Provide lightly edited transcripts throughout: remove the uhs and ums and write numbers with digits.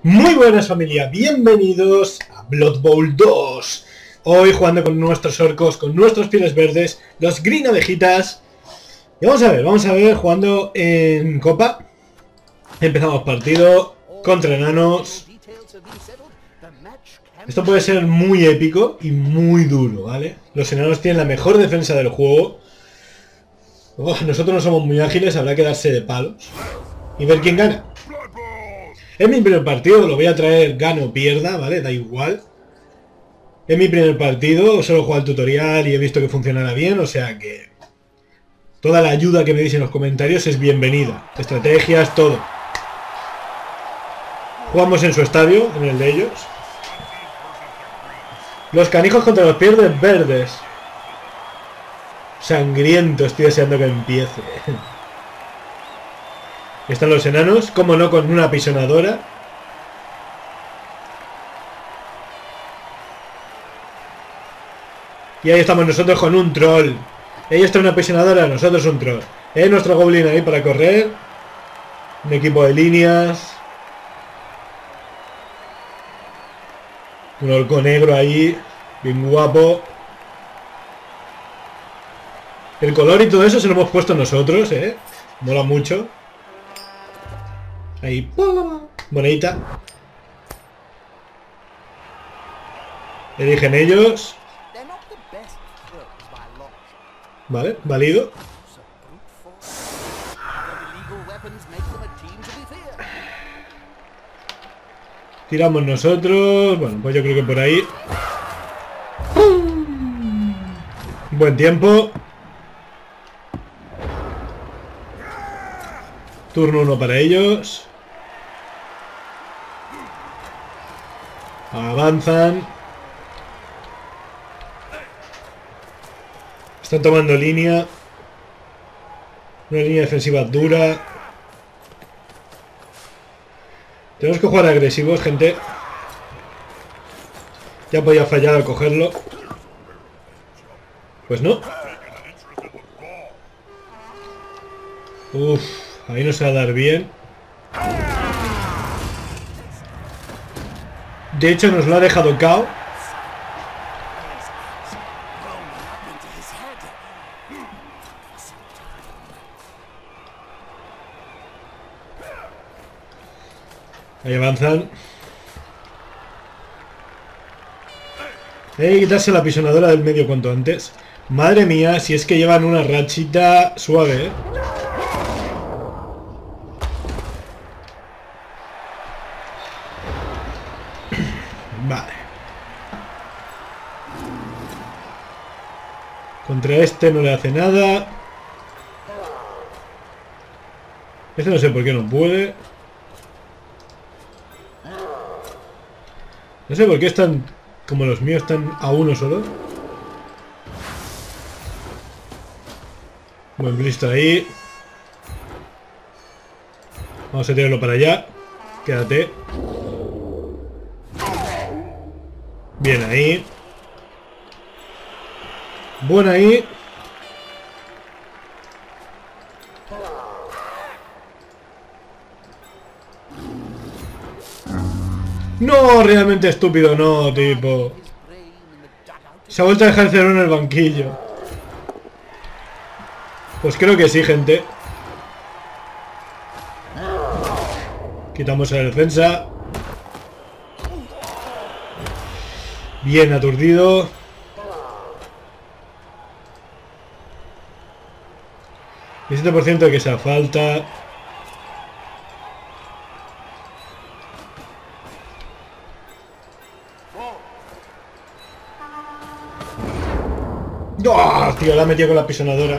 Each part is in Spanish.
Muy buenas familia, bienvenidos a Blood Bowl 2. Hoy jugando con nuestros orcos, con nuestros pieles verdes, los green abejitas. Y vamos a ver, jugando en copa. Empezamos partido contra enanos. Esto puede ser muy épico y muy duro, ¿vale? Los enanos tienen la mejor defensa del juego. Nosotros no somos muy ágiles, habrá que darse de palos y ver quién gana. Es mi primer partido, lo voy a traer, gane o pierda, ¿vale? Da igual. Es mi primer partido, solo he jugado el tutorial y he visto que funcionará bien, o sea que toda la ayuda que me deis en los comentarios es bienvenida. Estrategias, todo. Jugamos en su estadio, en el de ellos. Los canijos contra los pieles verdes. Sangriento, estoy deseando que empiece. Están los enanos, como no, con una apisonadora. Y ahí estamos nosotros con un troll. Ellos traen una apisonadora, nosotros un troll. Nuestro goblin ahí para correr. Un equipo de líneas. Un orco negro ahí, bien guapo. El color y todo eso se lo hemos puesto nosotros, mola mucho. Ahí, bonita. Eligen ellos. Vale, válido. Tiramos nosotros. Bueno, pues yo creo que por ahí. Buen tiempo. Turno 1 para ellos. Avanzan. Están tomando línea. Una línea defensiva dura. Tenemos que jugar agresivos, gente. Ya podía fallar al cogerlo. Pues no. Uff, ahí no se va a dar bien. De hecho nos lo ha dejado KO. Ahí avanzan. Hay que quitarse la apisonadora del medio cuanto antes. Madre mía, si es que llevan una rachita suave, Vale. Contra este no le hace nada. Este no sé por qué no puede. No sé por qué están como los míos, están a uno solo. Buen blister ahí. Vamos a tirarlo para allá. Quédate. Bien ahí. Buen ahí. No, realmente estúpido, no, tipo. Se ha vuelto a dejar cero en el banquillo. Pues creo que sí, gente. Quitamos a la defensa. Bien aturdido. El 7% de que sea falta. ¡Oh, tío! La ha metido con la apisonadora.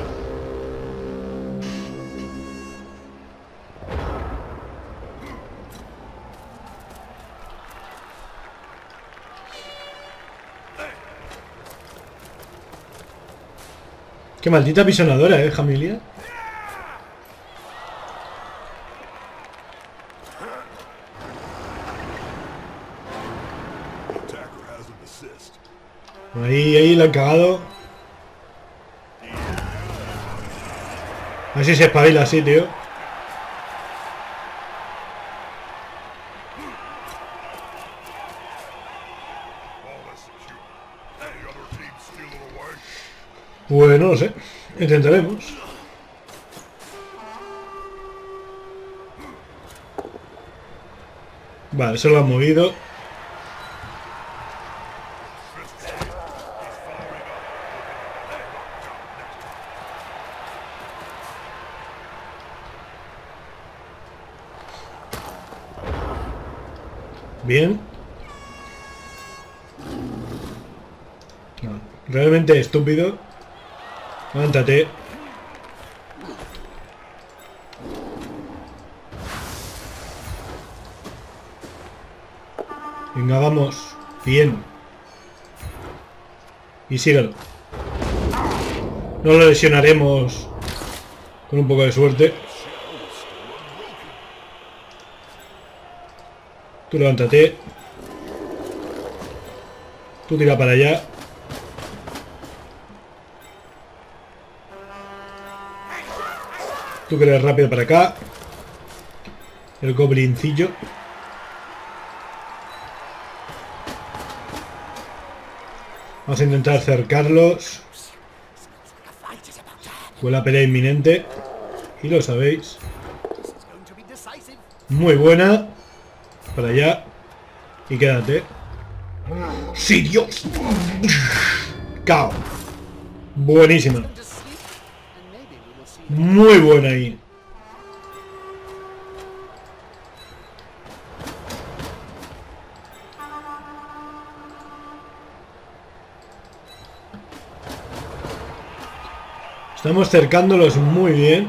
Qué maldita apisonadora, familia. Ahí la han cagado. A ver si se espabila así, tío. Pues no lo sé. Intentaremos. Vale, eso lo han movido. Bien. No, realmente estúpido. Levántate. Venga, vamos. Bien. Y síguelo. No lo lesionaremos con un poco de suerte. Tú levántate. Tú tira para allá. Tú que eres rápido para acá. El goblincillo. Vamos a intentar acercarlos. Con la pelea inminente. Y lo sabéis. Muy buena. Para allá. Y quédate. ¡Sí, Dios! ¡Cao! Buenísima. Muy buena ahí. Estamos cercándolos muy bien.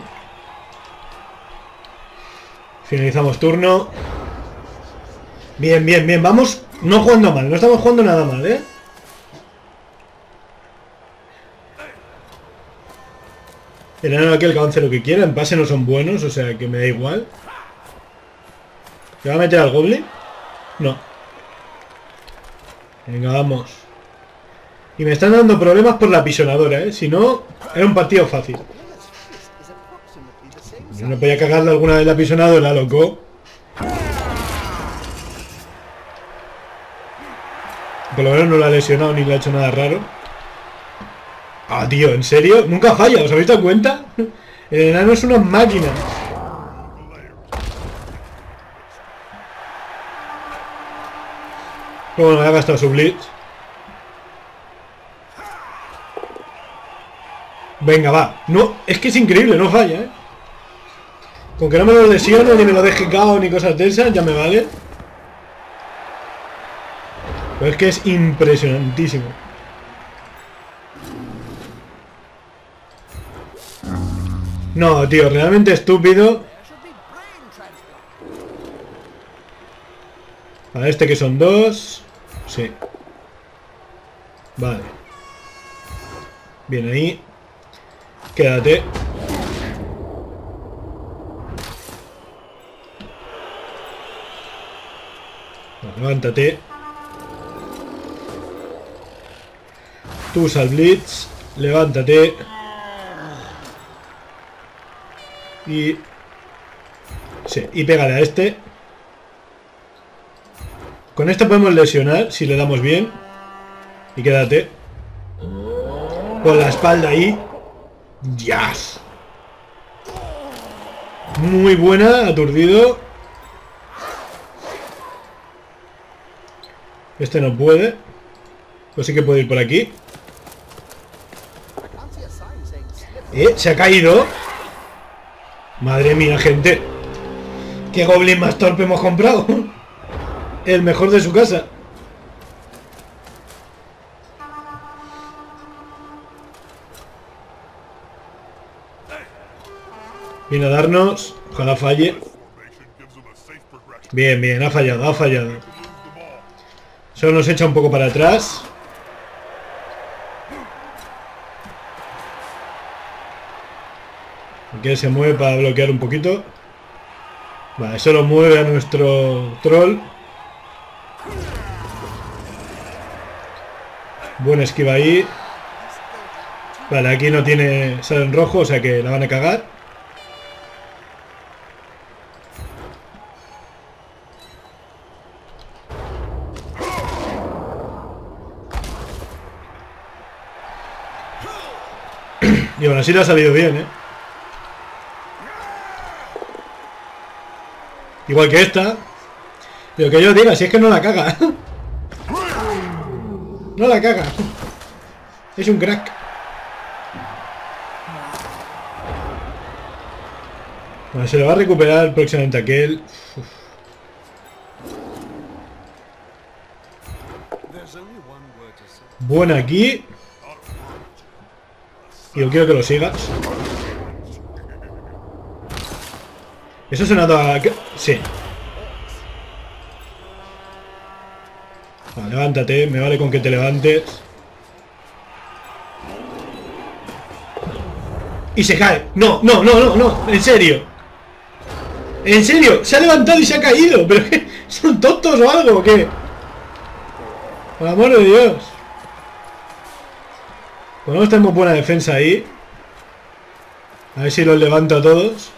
Finalizamos turno. Bien, bien, bien. Vamos no jugando mal. No estamos jugando nada mal, ¿eh? El enano aquel que avance lo que quiera. En pase no son buenos, o sea que me da igual. ¿Se va a meter al goblin? No. Venga, vamos. Y me están dando problemas por la pisonadora, ¿eh? Si no, era un partido fácil. Yo no podía cagarle alguna vez la pisonadora, loco. Por lo menos no la ha lesionado ni le ha hecho nada raro. Ah, tío, ¿en serio? Nunca falla, ¿os habéis dado cuenta? El enano es una máquina. Pero bueno, me ha gastado su blitz. Venga, va. No, es que es increíble, no falla, ¿eh? Con que no me lo lesione, ni me lo deje cao, ni cosas de esas, ya me vale. Pero es que es impresionantísimo. No, tío, realmente estúpido. A este que son dos. Sí. Vale. Bien ahí. Quédate. Levántate. Tú usa el blitz. Levántate. Y... sí, y pégale a este. Con este podemos lesionar si le damos bien. Y quédate. Con la espalda ahí. ¡Yes! Muy buena, aturdido. Este no puede. Pues sí que puede ir por aquí. Se ha caído. Madre mía, gente. ¿Qué goblin más torpe hemos comprado? El mejor de su casa. Viene a darnos. Ojalá falle. Bien, bien, ha fallado, ha fallado. Solo nos echa un poco para atrás. Aquí se mueve para bloquear un poquito. Vale, eso lo mueve a nuestro troll. Buena esquiva ahí. Vale, aquí no tiene... sale en rojo, o sea que la van a cagar. Y aún así le ha salido bien, ¿eh? Igual que esta. Lo que yo diga, si es que no la caga. No la caga. Es un crack. Bueno, se le va a recuperar próximamente aquel. Uf. Buena aquí. Y yo quiero que lo sigas. Eso se nota... Sí. Vale, levántate. Me vale con que te levantes. Y se cae. No, no, no, no, no. En serio. En serio. Se ha levantado y se ha caído. ¿Pero qué? ¿Son tontos o algo o qué? Por amor de Dios. Pues no tenemos buena defensa ahí. A ver si los levanto a todos.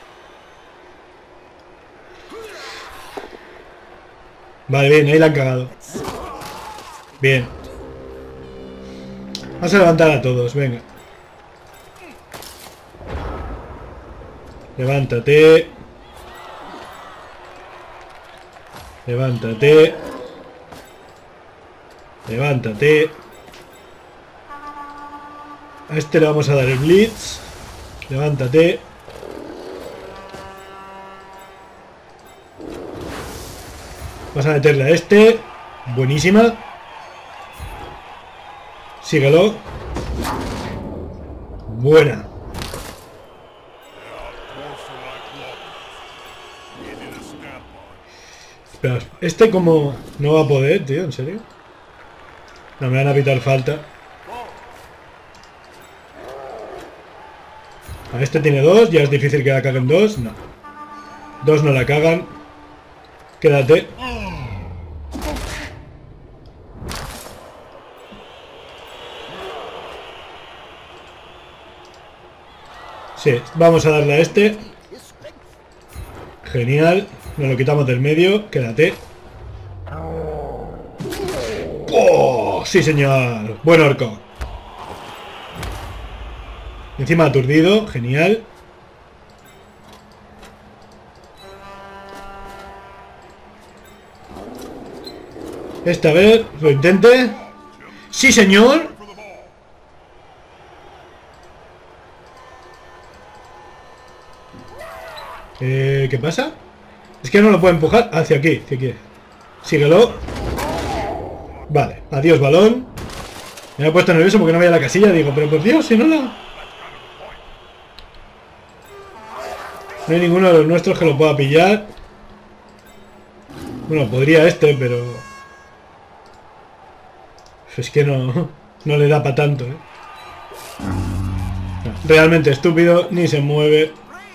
Vale, bien, ahí la han cagado. Bien. Vamos a levantar a todos, venga. Levántate. Levántate. Levántate. A este le vamos a dar el blitz. Levántate. Vas a meterle a este. Buenísima. Síguelo. Buena. Espera, este como no va a poder, tío, ¿en serio? No, me van a pitar falta. A este tiene dos, ya es difícil que la caguen dos. No. Dos no la cagan. Quédate. Sí, vamos a darle a este. Genial. Nos lo quitamos del medio. Quédate. ¡Oh! Sí, señor. Buen orco. Encima aturdido. Genial. Esta vez lo intente. ¡Sí, señor! ¿Qué pasa? Es que no lo puedo empujar hacia aquí, si quiere. Síguelo. Vale, adiós balón. Me he puesto nervioso porque no veía la casilla. Digo, pero por Dios, si no la... No hay ninguno de los nuestros que lo pueda pillar. Bueno, podría este, pero... Es que no le da para tanto, ¿eh? No, realmente estúpido, ni se mueve.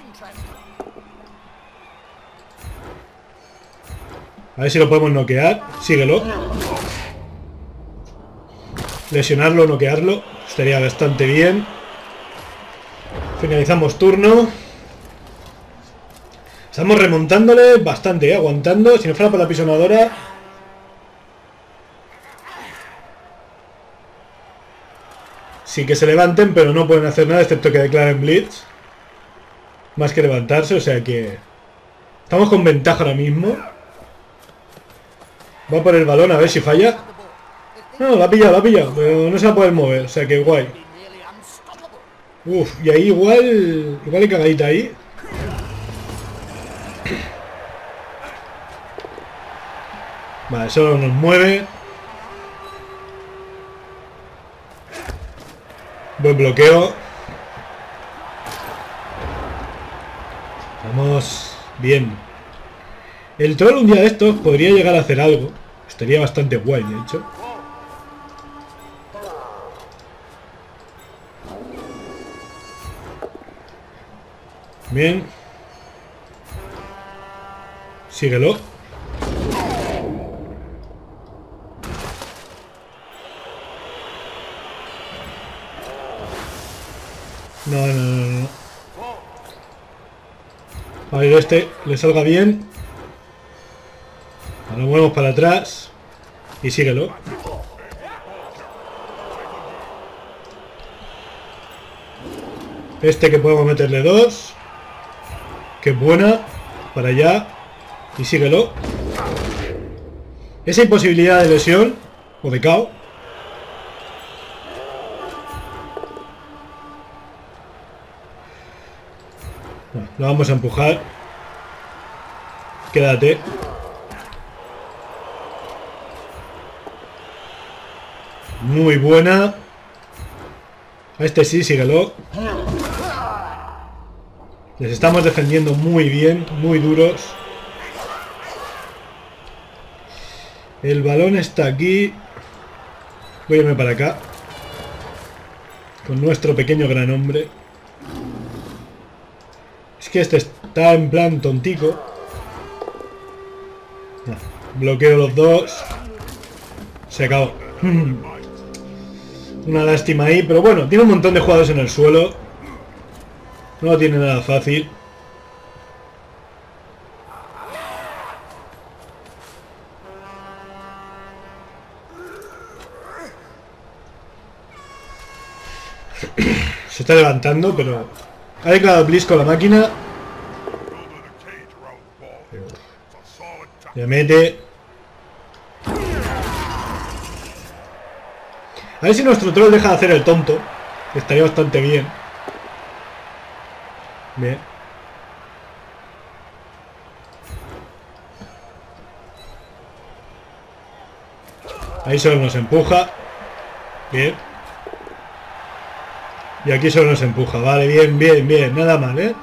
A ver si lo podemos noquear. Síguelo. Lesionarlo, noquearlo. Estaría bastante bien. Finalizamos turno. Estamos remontándole bastante, aguantando. Si no fuera por la pisonadora... Sí que se levanten, pero no pueden hacer nada excepto que declaren blitz. Más que levantarse, o sea que... Estamos con ventaja ahora mismo. Va por el balón a ver si falla. No, la ha pillado, pero no se va a poder mover, o sea que guay. Uf, y ahí igual hay cagadita ahí. Vale, solo nos mueve. Buen bloqueo. Vamos bien. El troll un día de estos podría llegar a hacer algo. Estaría bastante guay, de hecho. Bien. Síguelo. No. A ver, este le salga bien. Lo movemos para atrás. Y síguelo. Este que podemos meterle 2. Qué buena. Para allá. Y síguelo. Esa imposibilidad de lesión. O de KO. Bueno, lo vamos a empujar. Quédate. Muy buena. A este sí, síguelo. Les estamos defendiendo muy bien, muy duros. El balón está aquí. Voy a irme para acá. Con nuestro pequeño gran hombre. Es que este está en plan tontico. No, bloqueo los dos. Se acabó. Una lástima ahí, pero bueno, tiene un montón de jugadores en el suelo. No lo tiene nada fácil. Se está levantando, pero ha declarado Blitz con la máquina. Le mete. A ver si nuestro troll deja de hacer el tonto. Estaría bastante bien. Bien. Ahí solo nos empuja. Bien. Y aquí solo nos empuja. Vale, bien, bien, bien. Nada mal, ¿eh?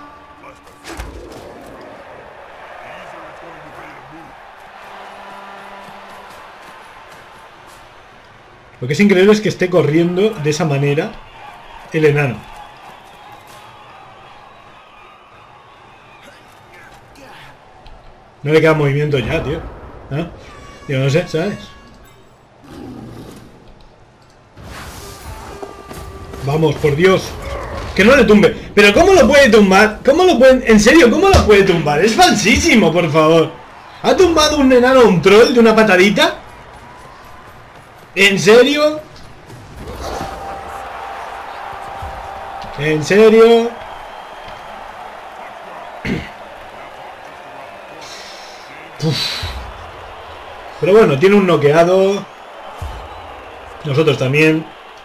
Lo que es increíble es que esté corriendo de esa manera el enano. No le queda movimiento ya, tío. ¿Ah? Yo no sé, ¿sabes? Vamos, por Dios. Que no le tumbe. Pero ¿cómo lo puede tumbar? ¿Cómo lo pueden...? En serio, ¿cómo lo puede tumbar? Es falsísimo, por favor. ¿Ha tumbado un enano a un troll de una patadita? ¿En serio? ¿En serio? Uf. Pero bueno, tiene un noqueado. Nosotros también.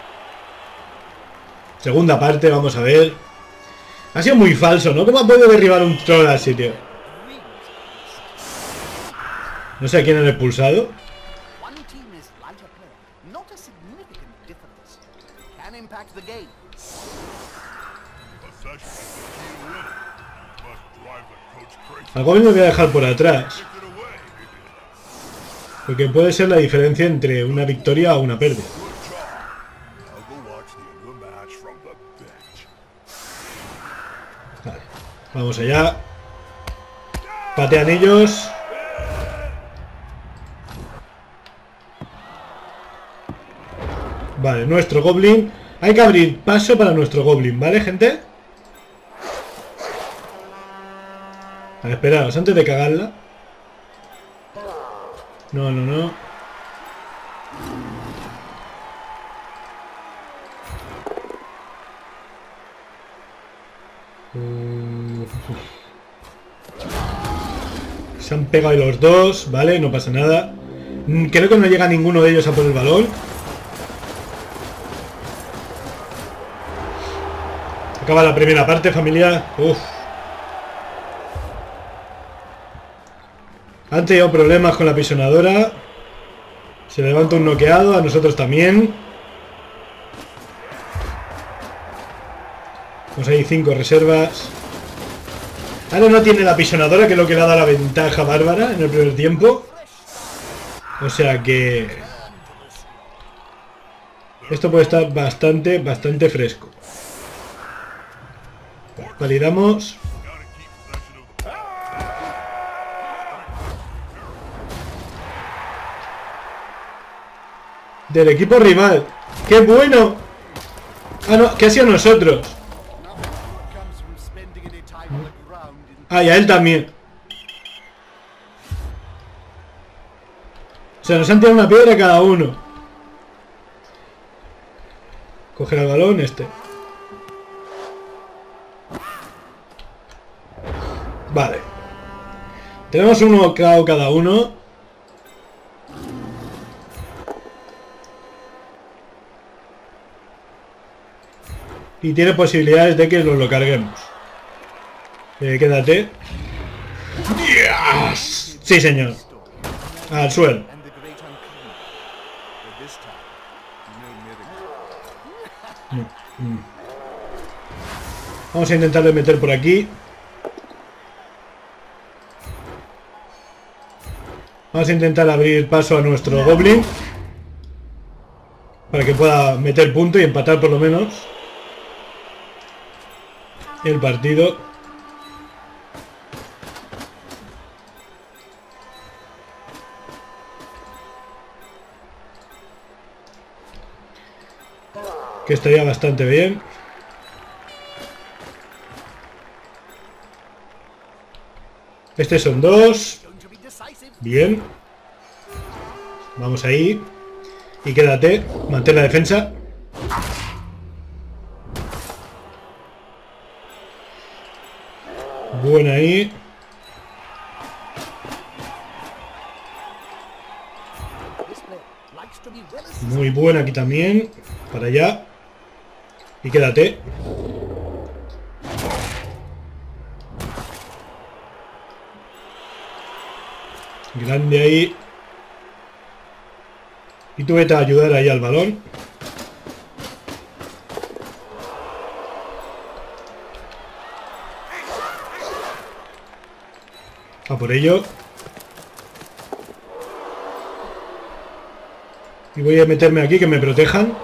Segunda parte, vamos a ver. Ha sido muy falso, ¿no? ¿Cómo ha podido derribar un troll así, tío? No sé a quién han expulsado. Algo me voy a dejar por atrás. Porque puede ser la diferencia entre una victoria o una pérdida. Vale, vamos allá. Patean ellos. Vale, nuestro goblin. Hay que abrir paso para nuestro goblin, ¿vale, gente? A ver, esperaos, antes de cagarla. No, no, no. Se han pegado ahí los dos, ¿vale? No pasa nada. Creo que no llega ninguno de ellos a por el balón. Acaba la primera parte, familia. Uf. Han tenido problemas con la pisonadora. Se levanta un noqueado, a nosotros también. Pues hay 5 reservas. Ahora no tiene la pisonadora, que es lo que le ha dado la ventaja bárbara en el primer tiempo. O sea que... esto puede estar bastante fresco. Validamos. Del equipo rival. ¡Qué bueno! Ah, no, que ha sido nosotros. Ah, y a él también. O sea, nos han tirado una piedra cada uno. Coger el balón, este. Vale. Tenemos uno KO cada uno. Y tiene posibilidades de que nos lo carguemos. Quédate. ¡Yes! Sí, señor. Al suelo. Vamos a intentarle meter por aquí. Vamos a intentar abrir paso a nuestro Goblin para que pueda meter punto y empatar por lo menos el partido. Que estaría bastante bien. Estos son dos. Bien. Vamos ahí. Y quédate. Mantén la defensa. Buena ahí. Muy buena aquí también. Para allá. Y quédate. Grande ahí. Y tú vete a ayudar ahí al balón. A por ello. Y voy a meterme aquí que me protejan.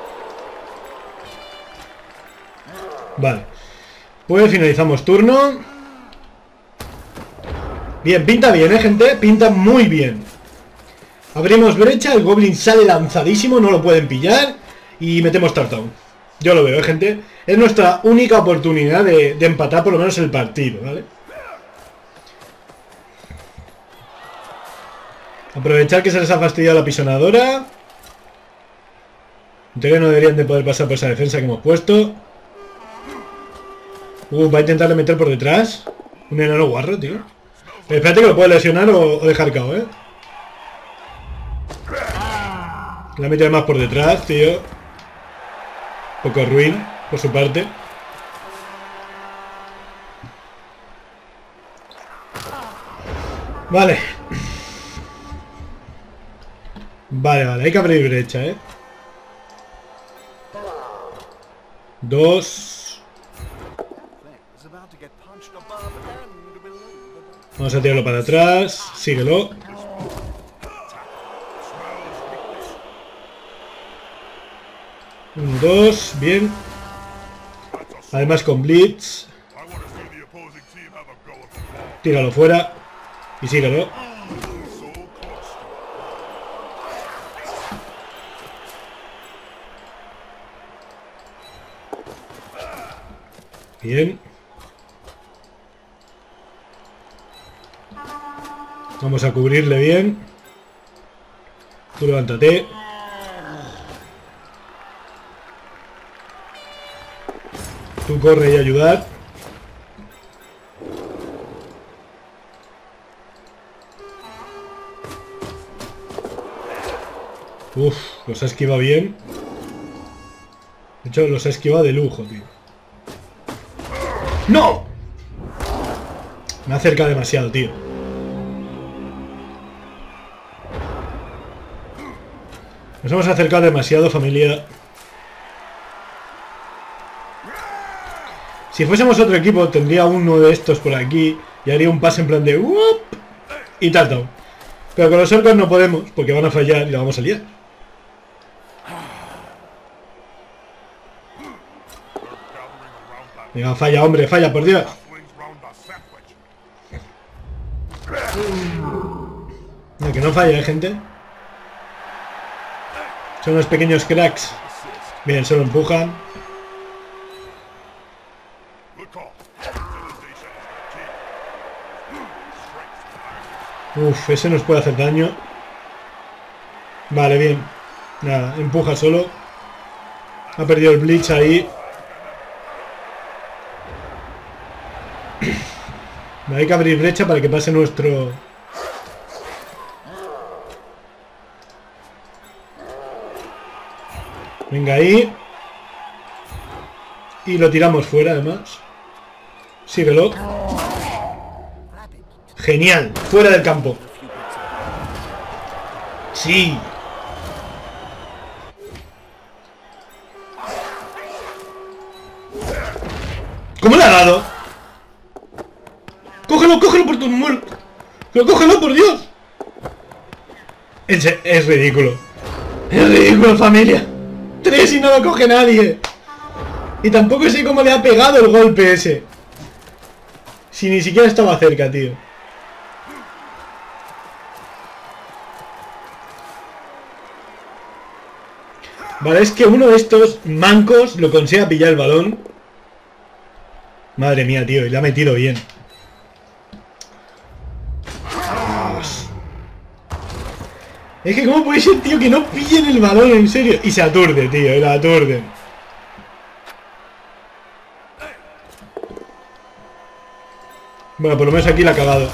Vale. Pues finalizamos turno. Bien, pinta bien, gente. Pinta muy bien. Abrimos brecha, el Goblin sale lanzadísimo, no lo pueden pillar. Y metemos Tartown. Yo lo veo, gente. Es nuestra única oportunidad de empatar por lo menos el partido, ¿vale? Aprovechar que se les ha fastidiado la pisonadora. En teoría no deberían de poder pasar por esa defensa que hemos puesto. Va a intentarle meter por detrás. Un enano guarro, tío. Espérate que lo puede lesionar o dejar KO, ¿eh? La mete más por detrás, tío. Poco ruin por su parte. Vale. Vale, hay que abrir brecha, ¿eh? Dos. Vamos a tirarlo para atrás. Síguelo. Uno, dos. Bien. Además con Blitz. Tíralo fuera. Y síguelo. Bien. Vamos a cubrirle bien. Tú levántate. Tú corre y ayudar. Uf, los ha esquivado bien. De hecho, los ha esquivado de lujo, tío. ¡No! Me acerca demasiado, tío. Nos hemos acercado demasiado, familia. Si fuésemos otro equipo, tendría uno de estos por aquí y haría un pase en plan de ¡Wup! Y tal. Pero con los orcos no podemos, porque van a fallar y la vamos a liar. Venga, falla, hombre, falla, por Dios. No, que no falla, gente. Son unos pequeños cracks. Bien, se lo empujan. Uf, ese nos puede hacer daño. Vale, bien. Nada, empuja solo. Ha perdido el Blitz ahí. Hay que abrir brecha para que pase nuestro... Venga ahí. Y lo tiramos fuera además. Síguelo. Genial. Fuera del campo. Sí. ¿Cómo le ha dado? ¡Cógelo, cógelo por tu muerto! ¡Pero cógelo, por Dios! Es ridículo. Es ridículo, familia. 3 y no lo coge nadie. Y tampoco sé cómo le ha pegado el golpe ese. Si ni siquiera estaba cerca, tío. Vale, es que uno de estos mancos lo consiga pillar el balón. Madre mía, tío, y le ha metido bien. Dios. Es que cómo puede ser, tío, que no pillen el balón, en serio. Y se aturde, tío, y la aturde. Bueno, por lo menos aquí la ha cagado.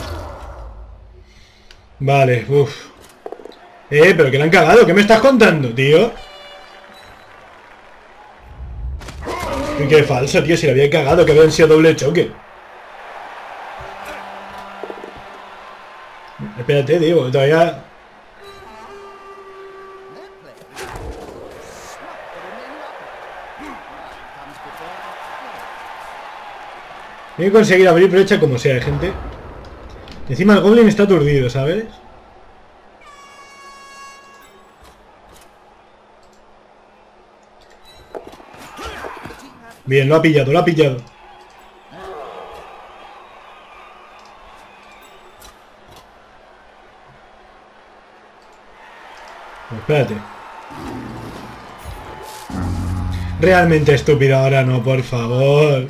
Vale, uff. Pero que la han cagado, ¿qué me estás contando, tío? Y qué falso, tío, si la había cagado, que habían sido doble choque. Espérate, tío, todavía... Tengo que conseguir abrir brecha como sea, gente. Encima el Goblin está aturdido, ¿sabes? Bien, lo ha pillado, lo ha pillado. Espérate. Realmente estúpido ahora no, por favor.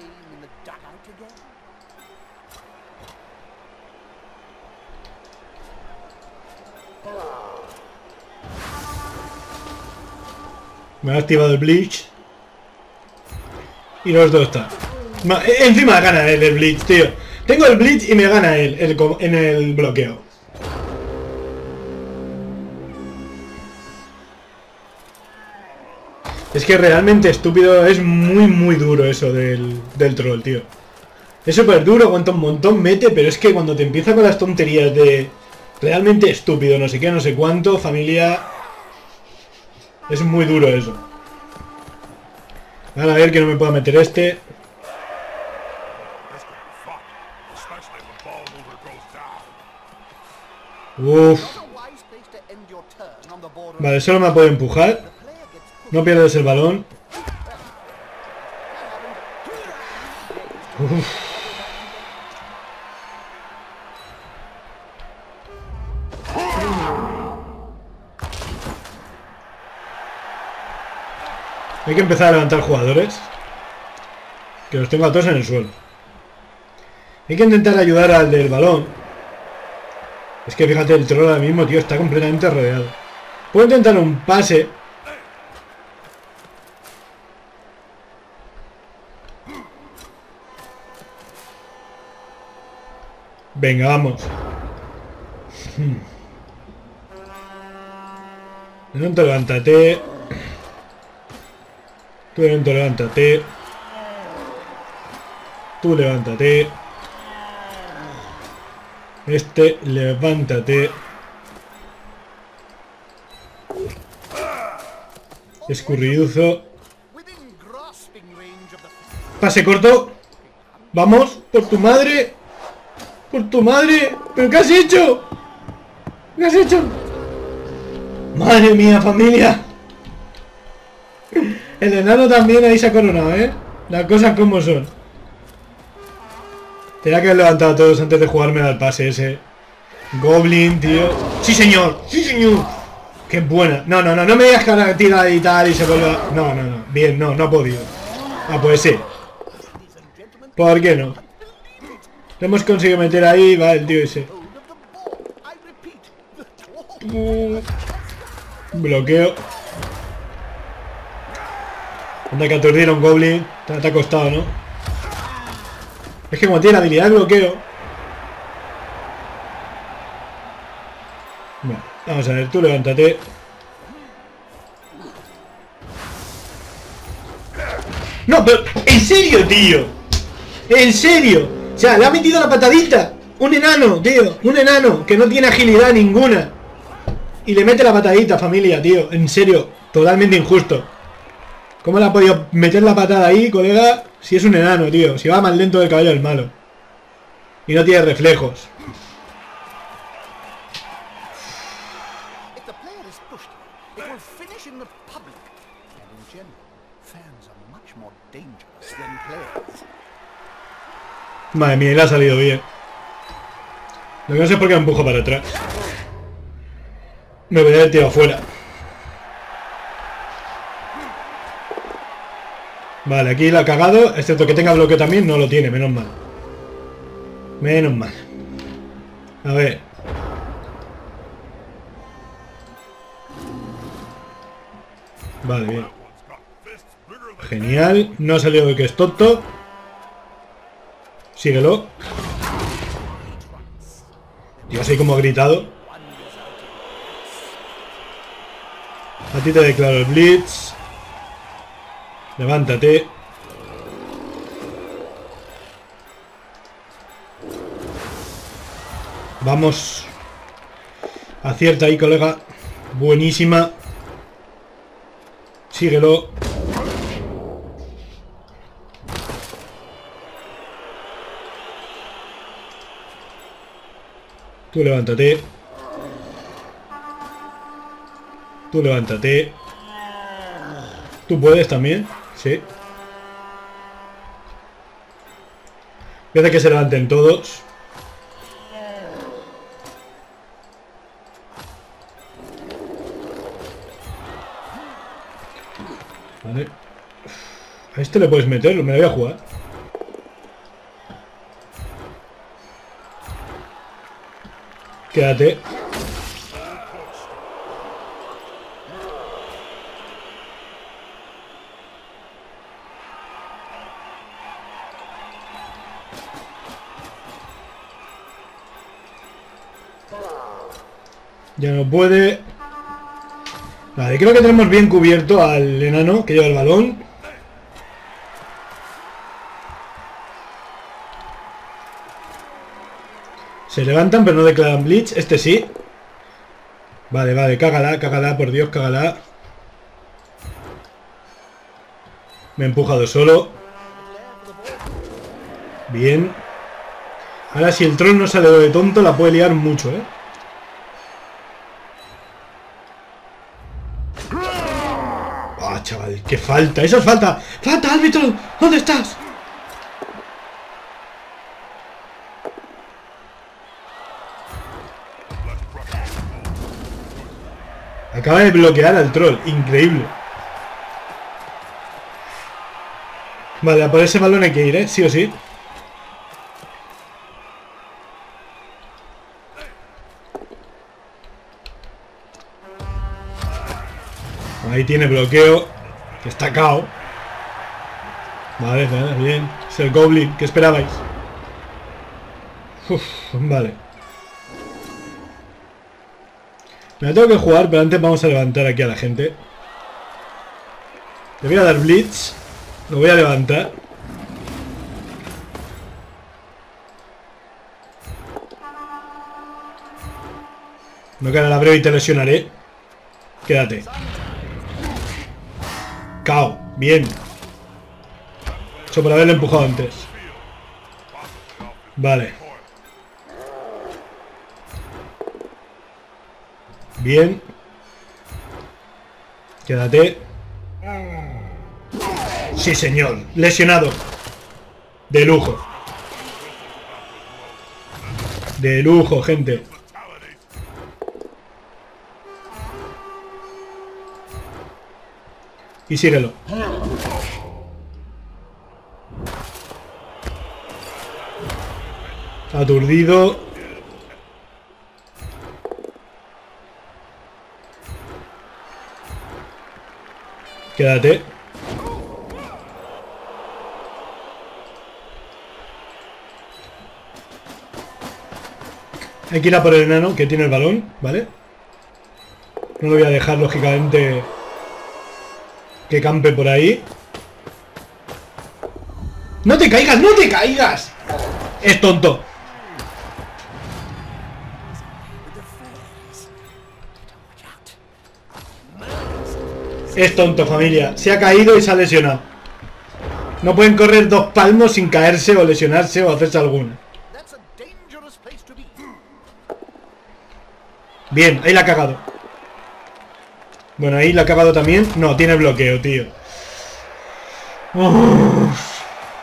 Me ha activado el Bleach. Y los dos están. Encima gana él el Bleach, tío. Tengo el Bleach y me gana él en el bloqueo. Es que realmente estúpido. Es muy duro eso del troll, tío. Es súper duro, aguanta un montón, mete. Pero es que cuando te empieza con las tonterías de... Realmente estúpido, no sé qué, no sé cuánto, familia... Es muy duro eso. Van a ver que no me pueda meter este. Uff. Vale, solo me puede empujar. No pierdes el balón. Uf. Hay que empezar a levantar jugadores. Que los tengo a todos en el suelo. Hay que intentar ayudar al del balón. Es que fíjate, el troll ahora mismo, tío, está completamente rodeado. Puedo intentar un pase. Venga, vamos. Levanta, levántate. Tú levántate. Tú levántate. Este, levántate. Escurridizo. Pase corto. Vamos, por tu madre. Por tu madre. ¿Pero qué has hecho? ¿Qué has hecho? Madre mía, familia. El enano también ahí se ha coronado, ¿eh? Las cosas como son. Tenía que haber levantado a todos antes de jugarme al pase ese. Goblin, tío. ¡Sí, señor! ¡Sí, señor! ¡Qué buena! No me digas que ahora tira y tal y se vuelve a... No. Bien, no ha podido. Ah, pues sí. ¿Por qué no? Lo hemos conseguido meter ahí, va el tío ese. Bloqueo. Anda que aturdir a un Goblin. Te ha costado, ¿no? Es que como tiene la habilidad de bloqueo, Vamos a ver, tú levántate. No, pero... ¿En serio, tío? ¿En serio? O sea, le ha metido la patadita. Un enano, tío. Un enano que no tiene agilidad ninguna. Y le mete la patadita, familia, tío. En serio, totalmente injusto. ¿Cómo le ha podido meter la patada ahí, colega? Si es un enano, tío. Si va más lento del caballo del malo. Y no tiene reflejos. Madre mía, le ha salido bien. Lo que no sé es por qué me empujo para atrás. Me voy a haber tirado afuera. Vale, aquí la ha cagado. Excepto que tenga bloqueo también, no lo tiene, menos mal. Menos mal. A ver. Vale, bien. Genial. No ha salido de que es tonto. Síguelo. Dios, así como ha gritado. A ti te declaro el Blitz. Levántate. Vamos. Acierta ahí, colega. Buenísima. Síguelo. Tú levántate. Tú levántate. Tú puedes también. Sí. Voy a hacer que se levanten todos. Vale. A este le puedes meter, me lo voy a jugar. Quédate. Ya no puede. Vale, creo que tenemos bien cubierto al enano que lleva el balón. Se levantan pero no declaran Blitz. Este sí. Vale, vale, cágala, cágala, por Dios, cágala. Me he empujado solo. Bien. Ahora si el troll no sale de tonto la puede liar mucho, ¿eh? Ah, chaval, qué falta. Eso es falta. ¡Falta, árbitro! ¿Dónde estás? Acaba de bloquear al troll. Increíble. Vale, a por ese balón hay que ir, ¿eh? Sí o sí. Ahí tiene bloqueo. Que está cao. Vale, vale, bien. Es el Goblin. ¿Qué esperabais? Uf, vale. Me la tengo que jugar, pero antes vamos a levantar aquí a la gente. Le voy a dar Blitz. Lo voy a levantar. No queda la breve y te lesionaré. Quédate. Cao. Bien. Eso por haberle empujado antes. Vale. Bien. Quédate. Sí, señor. Lesionado. De lujo. De lujo, gente. Y síguelo. Aturdido. Quédate. Hay que ir a por el enano que tiene el balón, ¿vale? No lo voy a dejar, lógicamente, que campe por ahí. ¡No te caigas! ¡No te caigas! Es tonto. Es tonto, familia. Se ha caído y se ha lesionado. No pueden correr 2 palmos sin caerse o lesionarse o hacerse alguna. Bien, ahí la ha cagado. Bueno, ahí la ha cagado también. No, tiene bloqueo, tío. Uf.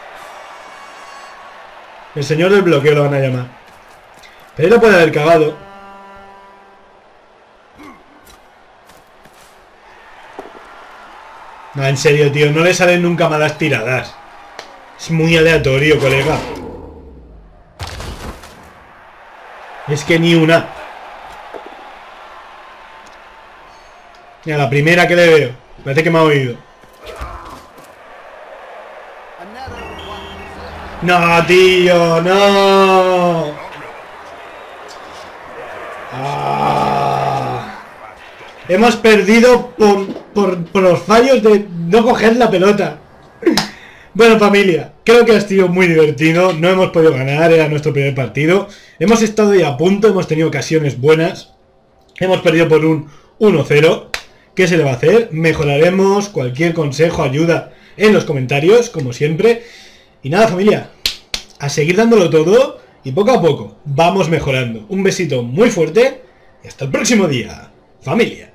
El señor del bloqueo lo van a llamar. Pero ahí lo puede haber cagado. No, en serio, tío. No le salen nunca malas tiradas. Es muy aleatorio, colega. Es que ni una. Mira, la primera que le veo. Parece que me ha oído. No, tío, no. Hemos perdido por los fallos de no coger la pelota. Bueno, familia, creo que ha sido muy divertido. No hemos podido ganar, era nuestro primer partido. Hemos estado ahí a punto, hemos tenido ocasiones buenas. Hemos perdido por un 1-0. ¿Qué se le va a hacer? Mejoraremos. Cualquier consejo, ayuda en los comentarios, como siempre. Y nada, familia, a seguir dándolo todo y poco a poco vamos mejorando. Un besito muy fuerte y hasta el próximo día, familia.